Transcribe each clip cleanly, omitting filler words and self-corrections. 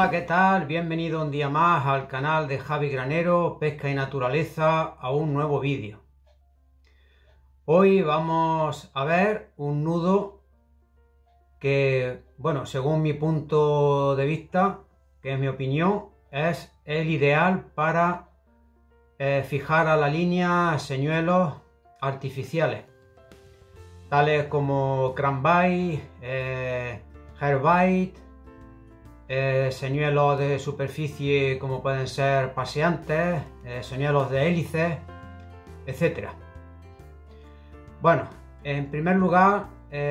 Hola, ¿qué tal? Bienvenido un día más al canal de Javi Granero, Pesca y Naturaleza, a un nuevo vídeo. Hoy vamos a ver un nudo que, bueno, según mi punto de vista, que es mi opinión, es el ideal para fijar a la línea señuelos artificiales, tales como crankbait, jerkbait, señuelos de superficie como pueden ser paseantes, señuelos de hélices, etcétera. Bueno, en primer lugar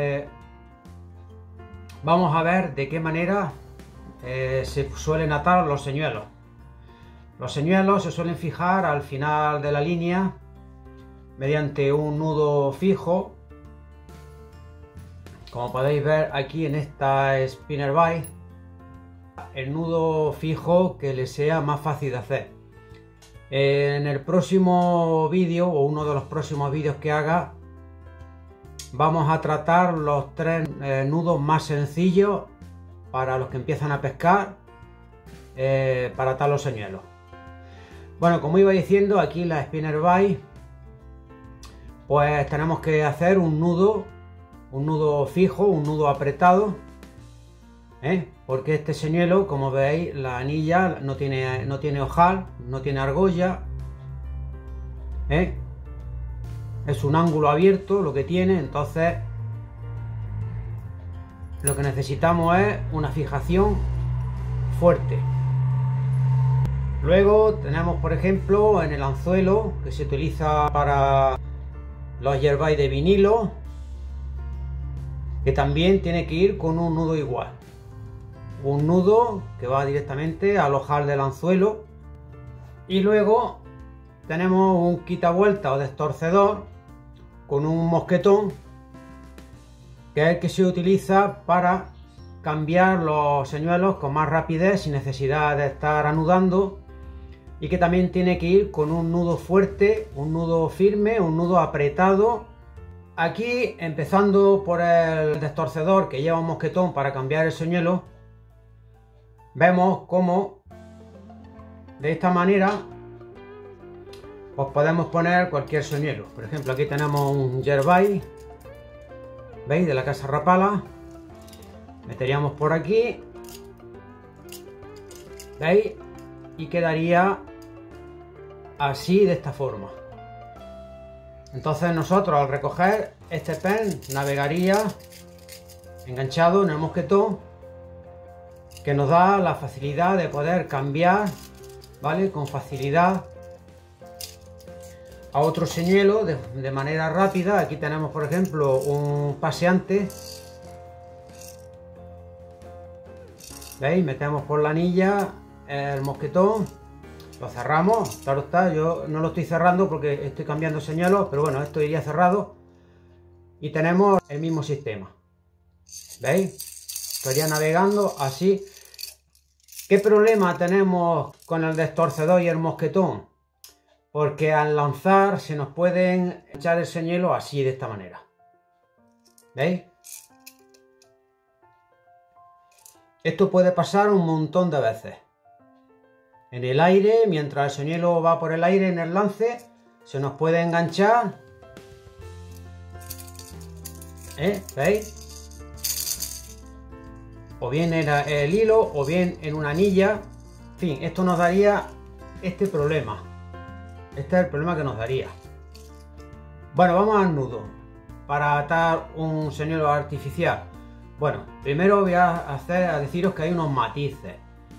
vamos a ver de qué manera se suelen atar los señuelos. Los señuelos se suelen fijar al final de la línea mediante un nudo fijo, como podéis ver aquí en esta spinnerbait. El nudo fijo que le sea más fácil de hacer. En el próximo vídeo, o uno de los próximos vídeos que haga, vamos a tratar los tres nudos más sencillos para los que empiezan a pescar, para atar los señuelos. Bueno, como iba diciendo, aquí la spinnerbait, pues tenemos que hacer un nudo fijo, un nudo apretado, porque este señuelo, como veis, la anilla no tiene ojal, no tiene argolla, es un ángulo abierto lo que tiene. Entonces lo que necesitamos es una fijación fuerte. Luego tenemos, por ejemplo, en el anzuelo que se utiliza para los jerkbait de vinilo, que también tiene que ir con un nudo igual. Un nudo que va directamente al ojal del anzuelo. Y luego tenemos un quitavuelta o destorcedor con un mosquetón, que es el que se utiliza para cambiar los señuelos con más rapidez sin necesidad de estar anudando, y que también tiene que ir con un nudo fuerte, un nudo firme, un nudo apretado. Aquí, empezando por el destorcedor, que lleva un mosquetón para cambiar el señuelo, vemos cómo de esta manera pues podemos poner cualquier señuelo. Por ejemplo, aquí tenemos un jerkbait, ¿veis? De la casa Rapala. Meteríamos por aquí, ¿veis? Y quedaría así, de esta forma. Entonces nosotros, al recoger este pen, navegaría enganchado en el mosquetón, que nos da la facilidad de poder cambiar, ¿vale?, con facilidad a otro señuelo de manera rápida. Aquí tenemos, por ejemplo, un paseante, ¿veis? Metemos por la anilla el mosquetón, lo cerramos. Claro está, yo no lo estoy cerrando porque estoy cambiando señuelos, pero bueno, esto iría cerrado y tenemos el mismo sistema, ¿veis? Estaría navegando así. ¿Qué problema tenemos con el destorcedor y el mosquetón? Porque al lanzar se nos pueden echar el señuelo así, de esta manera, ¿veis? Esto puede pasar un montón de veces. En el aire, mientras el señuelo va por el aire en el lance, se nos puede enganchar, ¿veis? O bien en el hilo, o bien en una anilla. En fin, esto nos daría este problema. Este es el problema que nos daría. Bueno, vamos al nudo para atar un señuelo artificial. Bueno, primero voy a deciros que hay unos matices.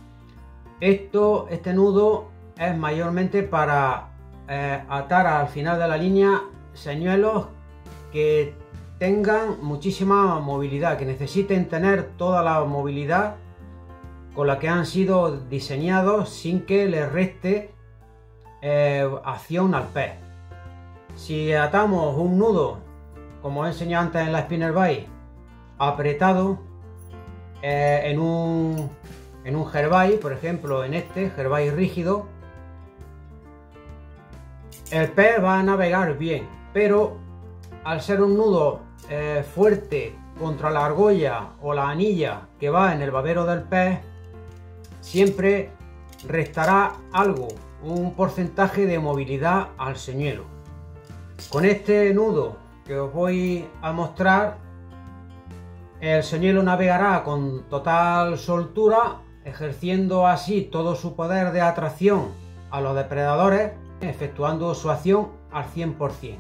Este nudo es mayormente para atar al final de la línea señuelos que tengan muchísima movilidad, que necesiten tener toda la movilidad con la que han sido diseñados sin que les reste acción al pez. Si atamos un nudo, como he enseñado antes en la spinnerbait, apretado en un jerkbait, por ejemplo en este jerkbait rígido, el pez va a navegar bien, pero al ser un nudo fuerte contra la argolla o la anilla que va en el babero del pez, siempre restará algo, un porcentaje de movilidad al señuelo. Con este nudo que os voy a mostrar, el señuelo navegará con total soltura, ejerciendo así todo su poder de atracción a los depredadores, efectuando su acción al 100%.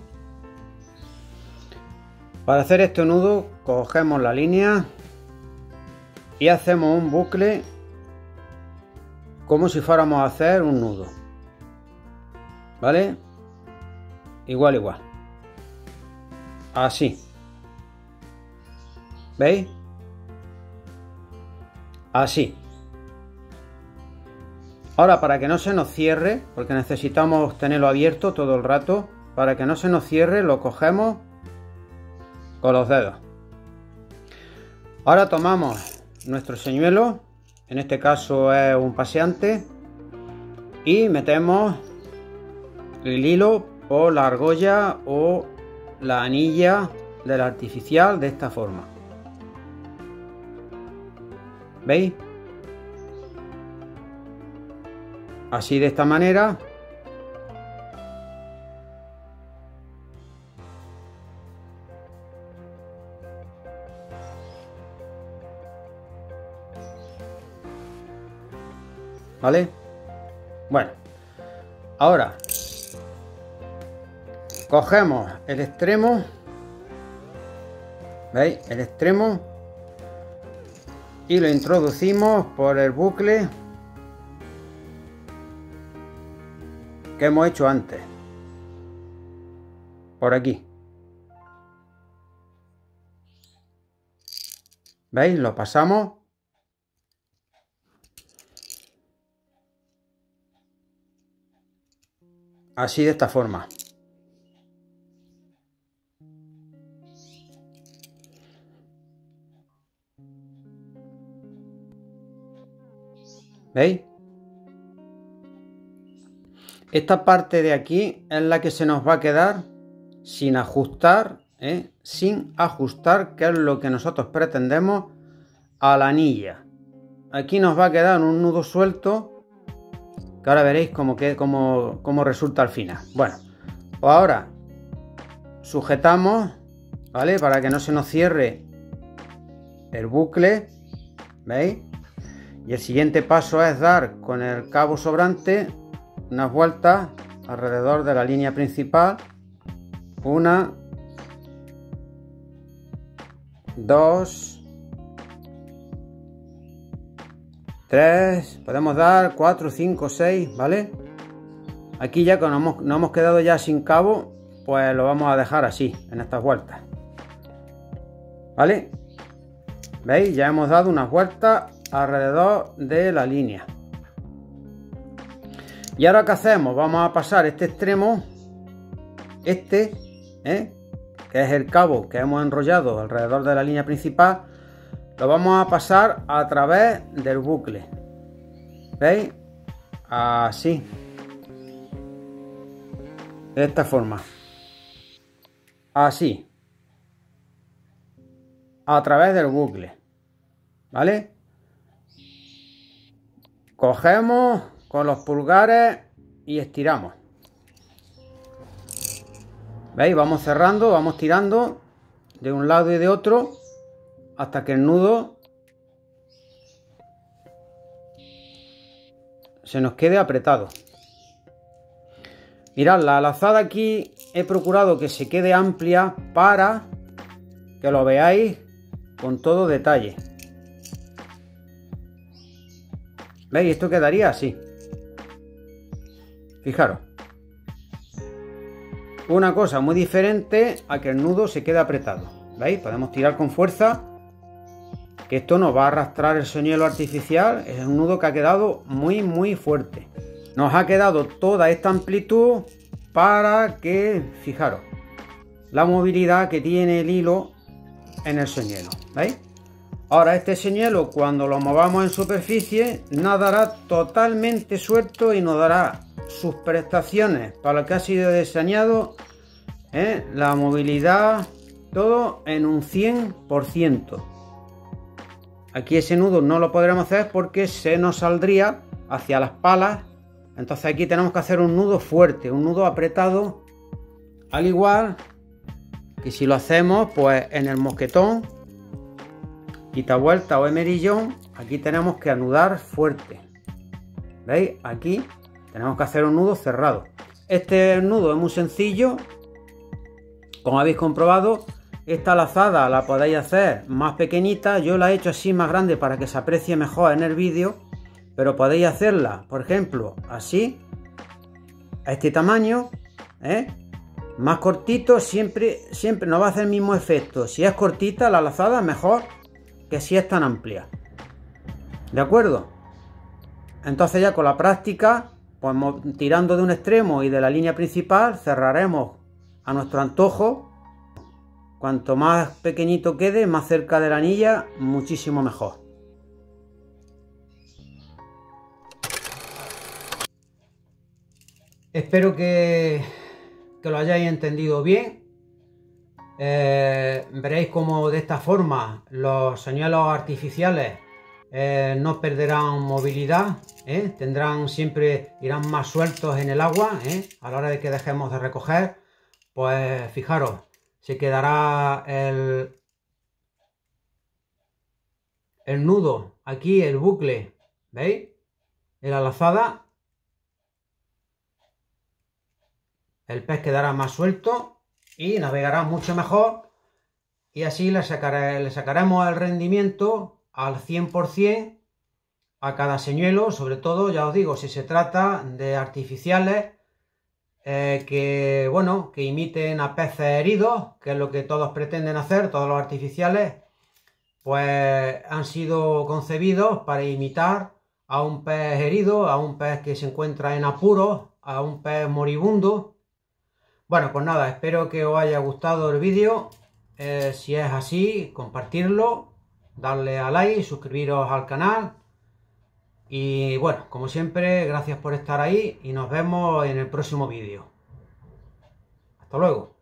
Para hacer este nudo cogemos la línea y hacemos un bucle como si fuéramos a hacer un nudo, ¿vale? Igual, así, ¿veis? Así. Ahora, para que no se nos cierre, porque necesitamos tenerlo abierto todo el rato, para que no se nos cierre lo cogemos con los dedos. Ahora tomamos nuestro señuelo, en este caso es un paseante, y metemos el hilo o la argolla o la anilla del artificial de esta forma. ¿Veis? Así, de esta manera. ¿Vale? Bueno, ahora cogemos el extremo, ¿veis? El extremo, y lo introducimos por el bucle que hemos hecho antes, por aquí. ¿Veis? Lo pasamos. Así, de esta forma. ¿Veis? Esta parte de aquí es la que se nos va a quedar sin ajustar, sin ajustar, que es lo que nosotros pretendemos, a la anilla. Aquí nos va a quedar un nudo suelto, que ahora veréis cómo resulta al final. Bueno, pues ahora sujetamos, ¿vale? Para que no se nos cierre el bucle, ¿veis? Y el siguiente paso es dar con el cabo sobrante unas vueltas alrededor de la línea principal. 1, 2, 3, podemos dar 4, 5, 6, ¿vale? Aquí ya que nos hemos quedado ya sin cabo, pues lo vamos a dejar así, en estas vueltas, ¿vale? ¿Veis? Ya hemos dado unas vueltas alrededor de la línea. Y ahora, ¿qué hacemos? Vamos a pasar este extremo, que es el cabo que hemos enrollado alrededor de la línea principal, lo vamos a pasar a través del bucle. ¿Veis? Así, de esta forma, así, a través del bucle, ¿vale? Cogemos con los pulgares y estiramos. ¿Veis? Vamos cerrando, vamos tirando de un lado y de otro hasta que el nudo se nos quede apretado. Mirad, la lazada aquí he procurado que se quede amplia para que lo veáis con todo detalle. ¿Veis? Esto quedaría así. Fijaros. Una cosa muy diferente a que el nudo se quede apretado. ¿Veis? Podemos tirar con fuerza, que esto nos va a arrastrar el señuelo artificial. Es un nudo que ha quedado muy fuerte. Nos ha quedado toda esta amplitud para que, fijaros, la movilidad que tiene el hilo en el señuelo. ¿Veis? Ahora este señuelo, cuando lo movamos en superficie, nadará totalmente suelto y nos dará sus prestaciones para lo que ha sido diseñado, la movilidad, todo en un 100%. aquí ese nudo no lo podremos hacer porque se nos saldría hacia las palas. Entonces aquí tenemos que hacer un nudo fuerte, un nudo apretado, al igual que si lo hacemos pues en el mosquetón, quita vuelta o emerillón. Aquí tenemos que anudar fuerte. ¿Veis? Aquí tenemos que hacer un nudo cerrado. Este nudo es muy sencillo, como habéis comprobado. Esta lazada la podéis hacer más pequeñita, yo la he hecho así más grande para que se aprecie mejor en el vídeo, pero podéis hacerla, por ejemplo, así, a este tamaño, más cortito, siempre no va a hacer el mismo efecto. Si es cortita la lazada, mejor que si es tan amplia. ¿De acuerdo? Entonces ya con la práctica, pues tirando de un extremo y de la línea principal, cerraremos a nuestro antojo. Cuanto más pequeñito quede, más cerca de la anilla, muchísimo mejor. Espero que lo hayáis entendido bien. Veréis cómo de esta forma los señuelos artificiales no perderán movilidad, irán más sueltos en el agua, a la hora de que dejemos de recoger. Pues fijaros, se quedará el nudo aquí, el bucle, ¿veis? En la lazada, el pez quedará más suelto y navegará mucho mejor, y así le sacaremos el rendimiento al 100% a cada señuelo. Sobre todo, ya os digo, si se trata de artificiales que imiten a peces heridos, que es lo que todos pretenden hacer. Todos los artificiales pues han sido concebidos para imitar a un pez herido, a un pez que se encuentra en apuros, a un pez moribundo. Bueno, pues nada, espero que os haya gustado el vídeo. Si es así, compartirlo, darle a like, suscribiros al canal. Y bueno, como siempre, gracias por estar ahí y nos vemos en el próximo vídeo. Hasta luego.